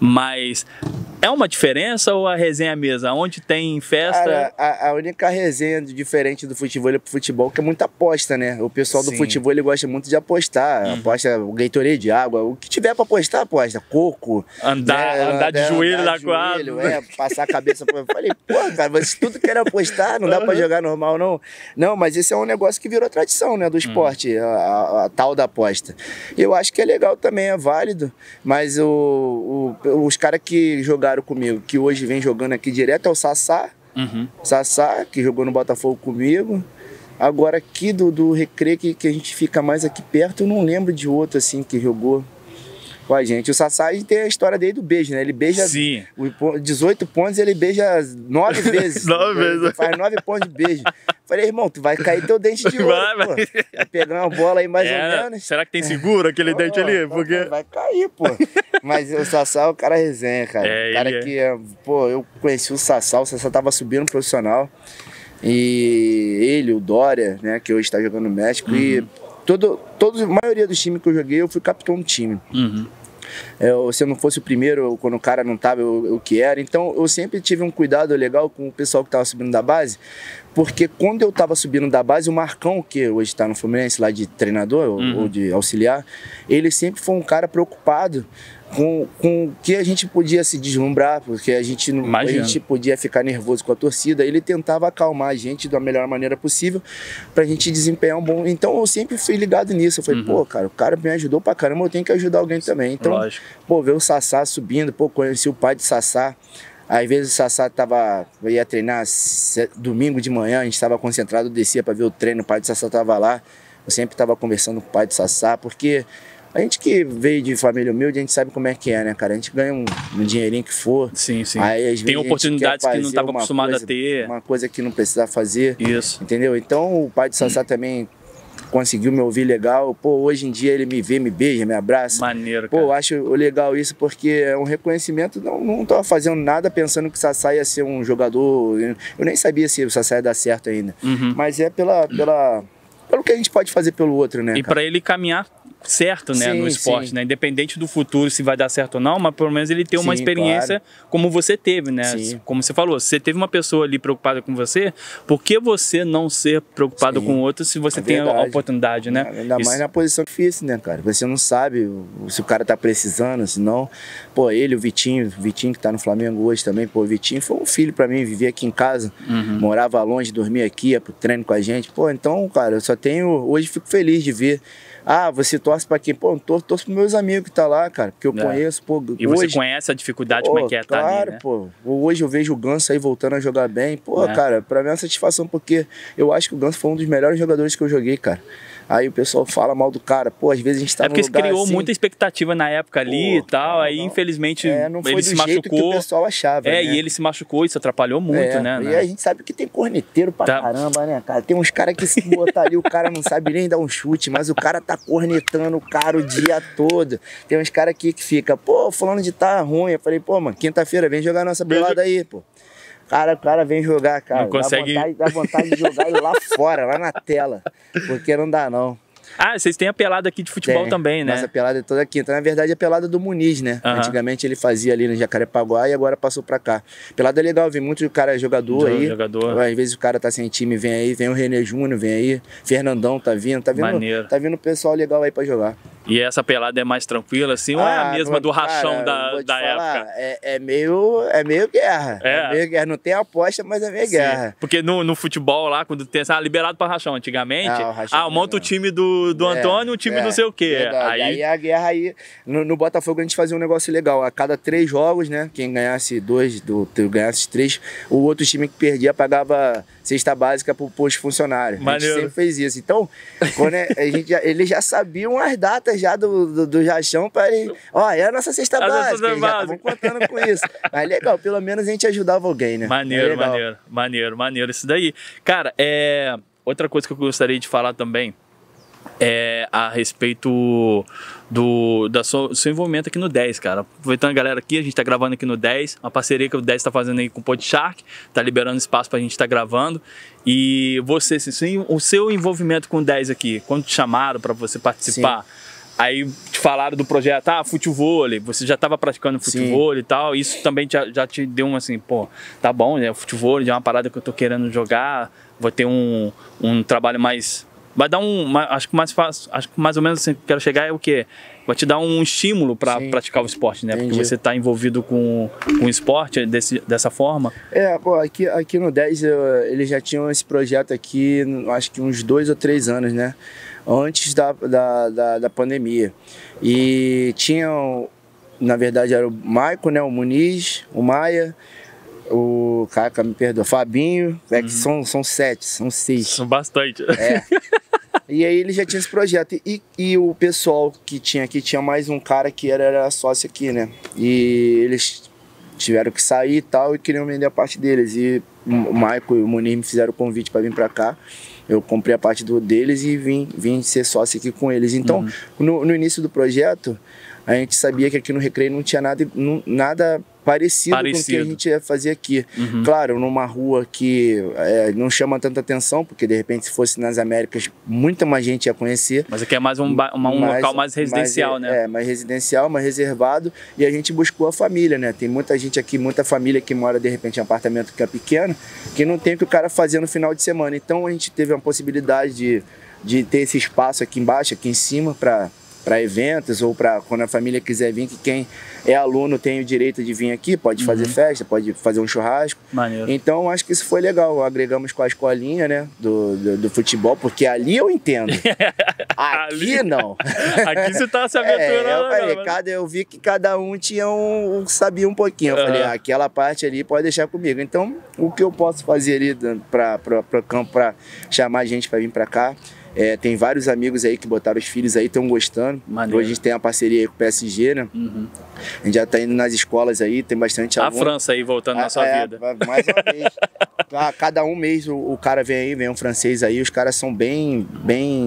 mas é uma diferença ou a resenha é a mesma? Onde tem festa... Cara, a, a única resenha diferente do futebol é pro futebol que é muita aposta, né? O pessoal do Sim. futebol ele gosta muito de apostar. Uhum. Aposta o Gatorade de água, o que tiver pra apostar, aposta. Coco. Andar, né? andar de é, joelho na quadra. É, passar a cabeça. Eu falei, pô, cara, mas tudo que era apostar, não dá pra jogar normal, não. Não, mas esse é um negócio que virou tradição, né, do esporte, hum. a, a, a tal da aposta. Eu acho que é legal também, é válido, mas o, o, os caras que jogaram comigo, que hoje vem jogando aqui direto, é o Sassá, uhum. Sassá, que jogou no Botafogo comigo. Agora aqui do, do Recreio, que, que a gente fica mais aqui perto, eu não lembro de outro assim que jogou com a gente. O Sassá, a gente tem a história dele do beijo, né? Ele beija Sim. dezoito pontos, ele beija nove vezes. nove vezes. Ele faz nove pontos de beijo. Falei, irmão, tu vai cair teu dente de ouro, vai, pô. Vai. vai pegar uma bola aí mais é, ou menos. Será que tem seguro aquele dente ali? Porque... Vai cair, pô. Mas o Sassá é o cara resenha, cara. É, o cara que, é. pô, eu conheci o Sassá, o Sassá tava subindo no profissional. E ele, o Dória, né, que hoje está jogando no México, uhum. e todo, todo, a maioria dos times que eu joguei, eu fui capitão do time. Uhum. Eu, se eu não fosse o primeiro, quando o cara não estava, eu, eu que era. Então eu sempre tive um cuidado legal com o pessoal que estava subindo da base, porque quando eu estava subindo da base, o Marcão, que hoje está no Fluminense, lá de treinador uhum. ou de auxiliar, ele sempre foi um cara preocupado com, com o que a gente podia se deslumbrar, porque a gente, não, a gente podia ficar nervoso com a torcida. Ele tentava acalmar a gente da melhor maneira possível pra gente desempenhar um bom... Então eu sempre fui ligado nisso. Eu falei, uhum. pô, cara, o cara me ajudou pra caramba, eu tenho que ajudar alguém também. Então, Lógico. pô, ver o Sassá subindo, pô, conheci o pai de Sassá. Às vezes o Sassá tava, ia treinar domingo de manhã, a gente estava concentrado, eu descia para ver o treino, o pai de Sassá tava lá. Eu sempre estava conversando com o pai de Sassá, porque a gente que veio de família humilde, a gente sabe como é que é, né, cara? A gente ganha um, um dinheirinho que for. Sim, sim. Aí, às Tem vezes, oportunidades que não estava acostumado coisa, a ter. Uma coisa que não precisava fazer. Isso. Entendeu? Então o pai de Sassá também conseguiu me ouvir legal. Pô, hoje em dia ele me vê, me beija, me abraça. Maneiro, Pô, cara. eu acho legal isso porque é um reconhecimento. Não, não tava fazendo nada pensando que o Sassá ia ser um jogador. Eu nem sabia se o Sassá ia dar certo ainda. Uhum. Mas é pela, pela, pelo que a gente pode fazer pelo outro, né? E para ele caminhar certo, né, sim, no esporte, sim. né, independente do futuro se vai dar certo ou não, mas pelo menos ele ter uma Sim, experiência claro. como você teve, né, Sim. como você falou, você teve uma pessoa ali preocupada com você, por que você não ser preocupado Sim. com o outro se você É tem a verdade. oportunidade, né? Ainda Isso. mais na posição difícil, né, cara? Você não sabe se o cara tá precisando, se não. Pô, ele, o Vitinho, o Vitinho que tá no Flamengo hoje também, pô, o Vitinho foi um filho pra mim, vivia aqui em casa, Uhum. morava longe, dormia aqui, ia pro treino com a gente. Pô, então, cara, eu só tenho. Hoje fico feliz de ver. Ah, você torce pra quem? Pô, eu torço, torço pros meus amigos que tá lá, cara, porque eu É. conheço, pô. E hoje, você conhece a dificuldade, pô, como é que é estar claro, ali, né? pô. Hoje eu vejo o Ganso aí voltando a jogar bem. Pô, É. cara, pra mim é uma satisfação, porque eu acho que o Ganso foi um dos melhores jogadores que eu joguei, cara. Aí o pessoal fala mal do cara. Pô, às vezes a gente tá É num porque se lugar criou assim, muita expectativa na época ali Pô, e tal, não, aí não. infelmente é, não foi ele do se jeito machucou. que o pessoal achava, É, né? e ele se machucou, isso atrapalhou muito, É, né? E né? a gente sabe que tem corneteiro pra Tá. caramba, né, cara? Tem uns caras que se botar ali, o cara não sabe nem dar um chute, mas o cara tá cornetando o cara o dia todo. Tem uns caras aqui que fica, pô, falando de tá ruim. Eu falei, pô, mano, quinta-feira vem jogar nossa pelada aí, pô. Cara, o cara vem jogar, cara. Não consegue- Dá vontade, dá vontade de jogar ele lá fora, lá na tela. Porque não dá, não. Ah, vocês têm a pelada aqui de futebol Tem. também, né? Nossa pelada é toda quinta. Na verdade, é a pelada do Muniz, né? Aham. Antigamente ele fazia ali no Jacarepaguá e agora passou pra cá. Pelada é legal, vem muito cara jogador Jo- aí. jogador. Às vezes o cara tá sem time, vem aí. Vem o René Júnior, vem aí. Fernandão tá vindo. Tá vindo, Maneiro. tá vindo pessoal legal aí pra jogar. E essa pelada é mais tranquila, assim, ou é a Ah, mesma não- do rachão cara, da, vou te da falar, época? É, é, meio, é meio guerra. É. meio guerra. Não tem aposta, mas é meio Sim. guerra. Porque no, no futebol lá, quando tem assim, ah, liberado pra rachão antigamente, Ah, o rachão ah, monta o não. time do, do É, Antônio, o time é, não sei o quê. verdade. Aí, Aí a guerra aí. No, no Botafogo a gente fazia um negócio legal. A cada três jogos, né? Quem ganhasse dois, do, ganhasse três, o outro time que perdia pagava cesta básica pro posto funcionário. A Maneiro. gente sempre fez isso. Então, quando é- a gente já, eles já sabiam as datas já do, do, do rachão para ele. Ó, é a nossa cesta A nossa básica. cesta Eles já básica. estavam contando com isso. Mas legal, pelo menos a gente ajudava alguém, né? É maneiro, legal. maneiro, maneiro, maneiro. Isso daí. Cara, é... outra coisa que eu gostaria de falar também é a respeito do da seu, seu envolvimento aqui no dez, cara. Aproveitando a galera aqui, a gente tá gravando aqui no dez, uma parceria que o dez tá fazendo aí com o Podshark, tá liberando espaço pra gente tá gravando. E você, assim, o seu envolvimento com o dez aqui, quando te chamaram pra você participar, aí te falaram do projeto, ah, futevôlei, você já estava praticando futevôlei e tal, isso também já, já te deu um assim, pô, tá bom, né, o futevôlei é uma parada que eu tô querendo jogar, vou ter um, um trabalho mais... Vai dar um, ma- acho que mais fácil, acho que mais ou menos assim, que eu quero chegar é o quê? Vai te dar um estímulo para Sim. praticar o esporte, né? Porque Entendi. você tá envolvido com, com o esporte desse, dessa forma. É, pô, aqui, aqui no dez eu, eles já tinham esse projeto aqui, acho que uns dois ou três anos, né? Antes da, da, da, da pandemia. E tinham, na verdade, era o Maico, né? O Muniz, o Maia, o Caca, me perdoa, Fabinho, é que são, são sete, são seis. São bastante. É. E aí ele já tinha esse projeto. E, e o pessoal que tinha aqui, tinha mais um cara que era, era sócio aqui, né? E eles tiveram que sair e tal e queriam vender a parte deles. E o Maico e o Munir me fizeram o convite para vir para cá. Eu comprei a parte do, deles e vim, vim ser sócio aqui com eles. Então, Uhum. no, no início do projeto, a gente sabia que aqui no Recreio não tinha nada, não- nada parecido, com o que Parecido. a gente ia fazer aqui. Uhum. Claro, numa rua que é, não chama tanta atenção, porque de repente se fosse nas Américas, muita mais gente ia conhecer. Mas aqui é mais um, ba- uma- um Mas- local mais residencial, mais, né? É, mais residencial, mais reservado. E a gente buscou a família, né? Tem muita gente aqui, muita família que mora de repente em apartamento que é pequeno, que não tem o que o cara fazer no final de semana. Então a gente teve a possibilidade de, de ter esse espaço aqui embaixo, aqui em cima, para para eventos ou para quando a família quiser vir, que quem é aluno tem o direito de vir aqui, pode fazer festa, pode fazer um churrasco. Maneiro. Então acho que isso foi legal. Agregamos com a escolinha, né, do, do, do futebol, porque ali eu entendo. Aqui Ali- não. Aqui você tá se É, aventurando. eu, falei, agora, mas- cada, eu vi que cada um tinha um, um- sabia um pouquinho. Eu falei, Aham. ah, aquela parte ali pode deixar comigo. Então, o que eu posso fazer ali para o campo, para chamar a gente para vir para cá? É, tem vários amigos aí que botaram os filhos aí, estão gostando. Maneiro. Hoje a gente tem uma parceria aí com o P S G, né? Uhum. A gente já tá indo nas escolas aí, tem bastante A aluno. França aí voltando na Ah, sua é, vida. mais uma vez. A cada um mês o, o cara vem aí, vem um francês aí, os caras são bem, bem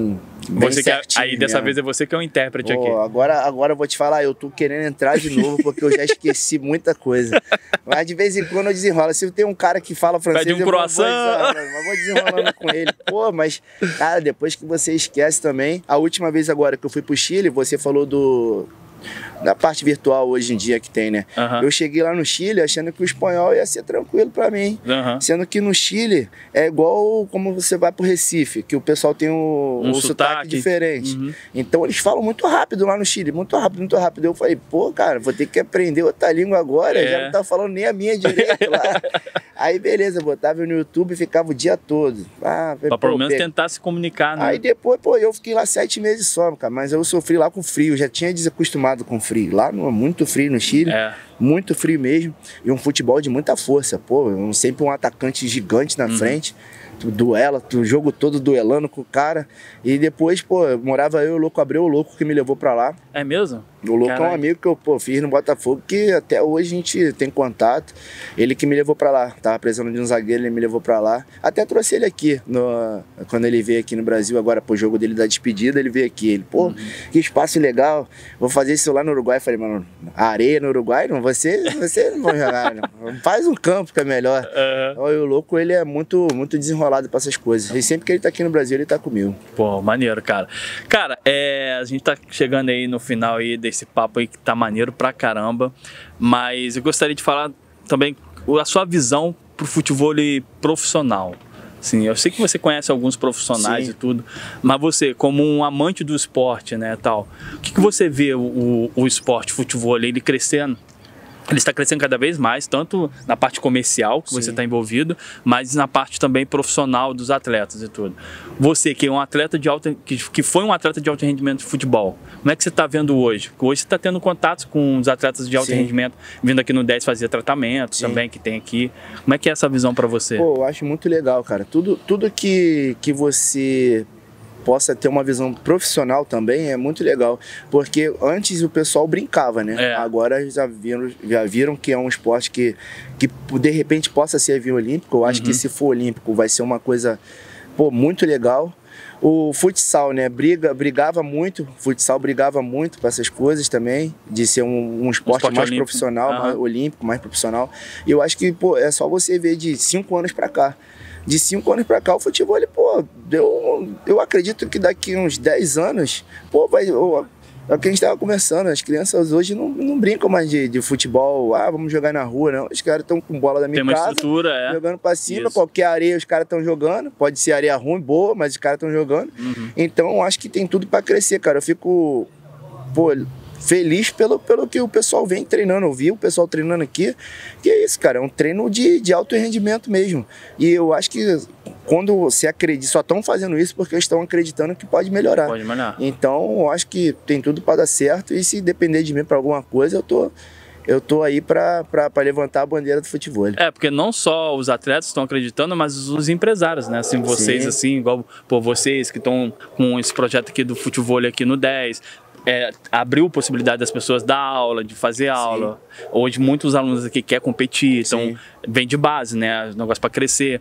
Você que é, aí dessa mesmo. vez é você que é o intérprete Pô, aqui. Agora, agora eu vou te falar, eu tô querendo entrar de novo porque eu já esqueci muita coisa. Mas de vez em quando eu desenrolo. Se tem um cara que fala francês, Pede um eu croissant. vou, desenrolando, vou desenrolando com ele. Pô, mas, cara, depois que você esquece também. A última vez agora que eu fui pro Chile, você falou do... da parte virtual hoje em dia que tem, né? Uhum. Eu cheguei lá no Chile achando que o espanhol ia ser tranquilo pra mim. Uhum. Sendo que no Chile é igual como você vai pro Recife, que o pessoal tem o, um o sotaque. sotaque diferente. Uhum. Então eles falam muito rápido lá no Chile, muito rápido, muito rápido. Eu falei, pô, cara, vou ter que aprender outra língua agora, é. já não tá falando nem a minha direito lá. Aí beleza, botava no YouTube e ficava o dia todo. Ah, pra pelo menos tentar se comunicar, né? Aí depois, pô, eu fiquei lá sete meses só, cara, mas eu sofri lá com frio, já tinha desacostumado com frio. Lá no, muito frio no Chile, é. muito frio mesmo, e um futebol de muita força, pô, sempre um atacante gigante na uhum. frente, tu duela, o jogo todo duelando com o cara, e depois, pô, morava eu e o Louco Abreu, o Louco que me levou pra lá. É mesmo? O Louco Carai. é um amigo que eu pô, fiz no Botafogo, que até hoje a gente tem contato. Ele que me levou pra lá. Tava precisando de um zagueiro, ele me levou pra lá. Até trouxe ele aqui, no, quando ele veio aqui no Brasil, agora pro jogo dele da despedida, ele veio aqui. Ele, pô, uhum. que espaço legal, vou fazer isso lá no Uruguai. Eu falei, mano, areia no Uruguai? Não, você, você não vai jogar, não. Faz um campo que é melhor. Uhum. E o Louco, ele é muito, muito desenrolado pra essas coisas. E sempre que ele tá aqui no Brasil, ele tá comigo. Pô, maneiro, cara. Cara, é, a gente tá chegando aí no final aí desse esse papo aí que tá maneiro pra caramba, mas eu gostaria de falar também a sua visão pro futebol profissional. Sim, eu sei que você conhece alguns profissionais Sim. e tudo, mas você, como um amante do esporte, né, tal, o que, que você vê o, o, o esporte, o futebol, ele crescendo? Ele está crescendo cada vez mais, tanto na parte comercial, que Sim. você está envolvido, mas na parte também profissional dos atletas e tudo. Você que é um atleta de alto, que, que foi um atleta de alto rendimento de futebol, como é que você está vendo hoje? Porque hoje você está tendo contatos com os atletas de alto Sim. rendimento, vindo aqui no dez fazer tratamento Sim. também, que tem aqui. Como é que é essa visão para você? Pô, eu acho muito legal, cara. Tudo, tudo que, que você... possa ter uma visão profissional também é muito legal, porque antes o pessoal brincava, né? É. Agora já viram, já viram que é um esporte que, que de repente possa ser via olímpico. Eu acho uhum. que se for olímpico vai ser uma coisa pô, muito legal. O futsal, né? Briga, brigava muito, o futsal brigava muito para essas coisas também, de ser um, um, esporte, um esporte mais olímpico. profissional, uhum. mais olímpico, mais profissional. E eu acho que pô, é só você ver de cinco anos para cá. De cinco anos pra cá, o futebol, ele, pô, eu, eu acredito que daqui uns dez anos, pô, vai... Eu, é o que a gente estava conversando, as crianças hoje não, não brincam mais de, de futebol, ah, vamos jogar na rua, não. Os caras estão com bola da minha Tem casa, uma estrutura, é. jogando pra cima, Isso. qualquer areia os caras estão jogando, pode ser areia ruim, boa, mas os caras estão jogando. Uhum. Então, eu acho que tem tudo pra crescer, cara. Eu fico, pô, feliz pelo, pelo que o pessoal vem treinando. Eu vi o pessoal treinando aqui, que é isso, cara, é um treino de, de alto rendimento mesmo. E eu acho que quando você acredita, só estão fazendo isso porque estão acreditando que pode melhorar. Pode melhorar. Então, eu acho que tem tudo para dar certo e se depender de mim para alguma coisa, eu tô... eu tô aí para levantar a bandeira do futebol. É, porque não só os atletas estão acreditando, mas os empresários, né? Assim, vocês, Sim. assim, igual pô, vocês que estão com esse projeto aqui do futebol aqui no dez, é, abriu possibilidade das pessoas dar aula, de fazer aula. Sim. Hoje muitos alunos aqui querem competir, então vem de base, né? Negócio para crescer.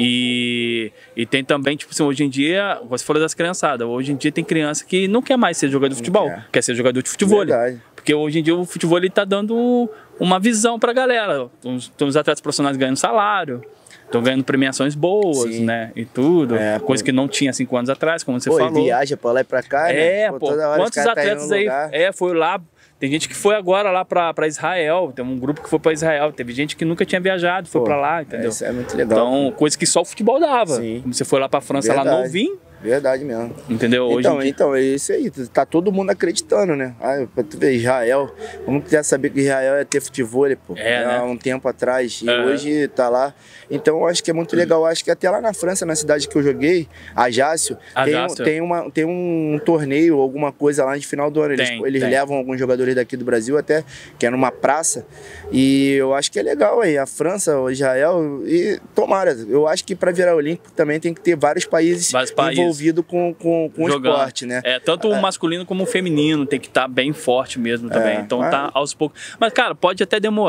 E, e tem também, tipo assim, hoje em dia, você falou das criançadas, hoje em dia tem criança que não quer mais ser jogador de futebol, quer, quer ser jogador de futebol. Verdade. Porque hoje em dia o futebol está dando uma visão para a galera. Tem os atletas profissionais ganhando salário, estão ganhando premiações boas, Sim. né? E tudo. É, coisa pô. que não tinha cinco anos atrás, como você pô, falou. E viaja para lá e para cá, é, né? Pô, toda hora quantos atletas tá aí? Lugar. É, foi lá. Tem gente que foi agora lá para Israel, tem um grupo que foi para Israel, teve gente que nunca tinha viajado, foi para lá, entendeu? Isso é muito legal. Então, pô. coisa que só o futebol dava. Sim. Como você foi lá para França, Verdade. lá novinho. Verdade mesmo. Entendeu? Hoje então, então, é isso aí. Tá todo mundo acreditando, né? Ah, pra tu ver, Israel. Vamos quiser saber que Israel ia ter futebol, pô. É, né? Há um tempo atrás. E uhum. hoje tá lá. Então, eu acho que é muito legal. Acho que até lá na França, na cidade que eu joguei, Ajaccio, tem, tem, uma, tem um torneio, alguma coisa lá de final do ano. Eles, tem, eles tem. levam alguns jogadores daqui do Brasil até, que é numa praça. E eu acho que é legal aí. A França, o Israel. E tomara. Eu acho que pra virar olímpico também tem que ter vários países, vários países. envolvidos com, com Com, com o esporte, né? É, tanto o masculino como o feminino tem que estar bem forte mesmo também. É, então mas... tá aos poucos. Mas, cara, pode até demorar.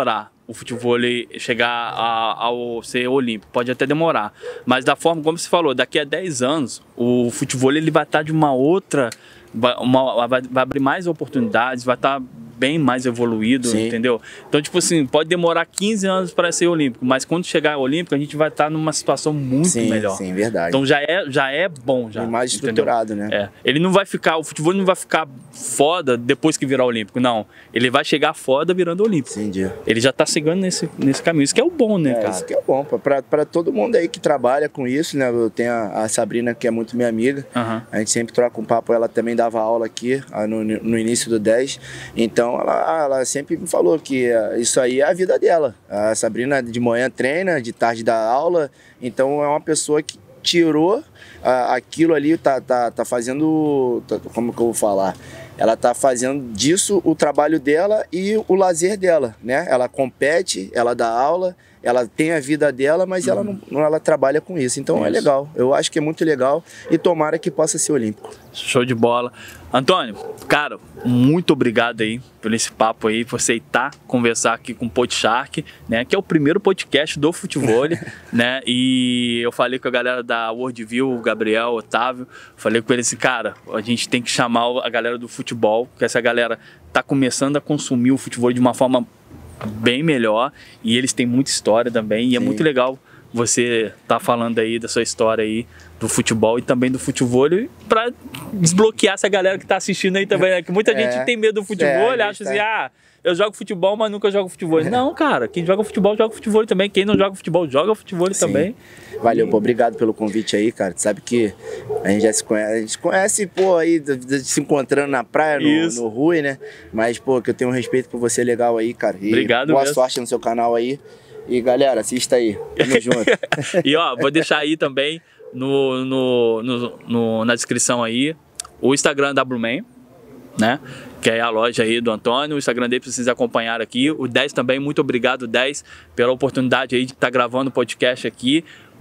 o futebol chegar a, ao ser olímpico, pode até demorar, mas da forma como você falou, daqui a dez anos o futebol ele vai estar de uma outra, vai, uma, vai, vai abrir mais oportunidades, vai estar bem mais evoluído, Sim. entendeu? Então, tipo assim, pode demorar quinze anos para ser olímpico, mas quando chegar ao olímpico, a gente vai estar numa situação muito sim, melhor. Sim, verdade. Então já é, já é bom, já. E mais estruturado, entendeu? né? É. Ele não vai ficar, o futebol não vai ficar foda depois que virar olímpico, não. Ele vai chegar foda virando olímpico. Entendi. Ele já tá seguindo nesse, nesse caminho. Isso que é o bom, né, é, cara? Isso que é bom, para todo mundo aí que trabalha com isso, né? Eu tenho a, a Sabrina, que é muito minha amiga. Uhum. A gente sempre troca um papo, ela também dava aula aqui no, no início do dez. Então, ela, ela sempre me falou que isso aí é a vida dela. A Sabrina de manhã treina, de tarde dá aula, então é uma pessoa que tirou uh, aquilo ali, tá, tá, tá fazendo, tá, como que eu vou falar? Ela tá fazendo disso o trabalho dela e o lazer dela, né? Ela compete, ela dá aula, ela tem a vida dela, mas uhum. ela não ela trabalha com isso. Então isso. é legal. Eu acho que é muito legal e tomara que possa ser olímpico. Show de bola. Antônio, cara, muito obrigado aí por esse papo aí, por aceitar conversar aqui com o PodShark, né? Que é o primeiro podcast do futebol, né? E eu falei com a galera da Worldview, o Gabriel, o Otávio, falei com eles assim, cara, a gente tem que chamar a galera do futebol, porque essa galera tá começando a consumir o futebol de uma forma bem melhor e eles têm muita história também e Sim. é muito legal você tá falando aí da sua história aí do futebol e também do futebol para desbloquear essa galera que tá assistindo aí também, né? Que muita é, gente tem medo do futebol, é, acha assim, tá... ah, eu jogo futebol, mas nunca jogo futebol. É. Não, cara, quem joga futebol, joga futebol também. Quem não joga futebol, joga futebol Sim. também. Valeu, pô, obrigado pelo convite aí, cara. Tu sabe que a gente já se conhece, a gente conhece, pô, aí, se encontrando na praia, no, no Rui, né? Mas, pô, que eu tenho um respeito por você legal aí, cara. E obrigado boa mesmo. sorte no seu canal aí. E, galera, assista aí. Tamo junto. E, ó, vou deixar aí também no, no, no, no, na descrição aí o Instagram da Blumen, né? Que é a loja aí do Antônio, o Instagram dele precisa acompanhar aqui. O dez também, muito obrigado, dez, pela oportunidade aí de estar gravando o podcast aqui.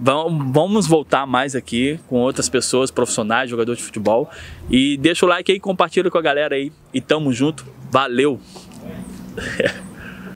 Vamos voltar mais aqui com outras pessoas, profissionais, jogadores de futebol. E deixa o like aí, compartilha com a galera aí. E tamo junto. Valeu!